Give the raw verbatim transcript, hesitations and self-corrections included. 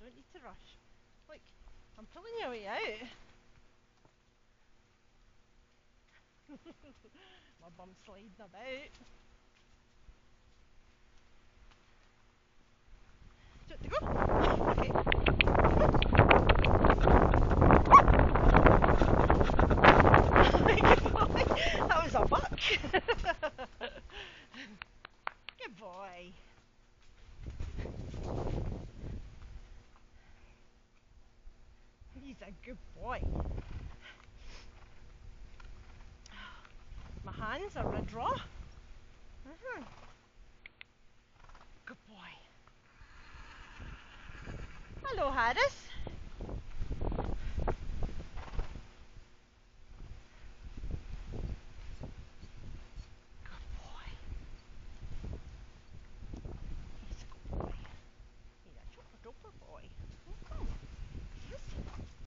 don't need to rush. Look, I'm pulling your way out. My bum's sliding about. Do you want to go? Okay. Good boy. That was a buck. Good boy. He's a good boy. My hands are red raw. Uh-huh. Good boy. Hello, Harris. Good boy. He's a good boy. He's a chopper chopper boy.